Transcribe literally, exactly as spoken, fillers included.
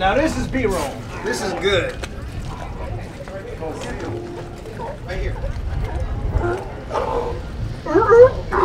Now this is B-roll. This is good. Right here.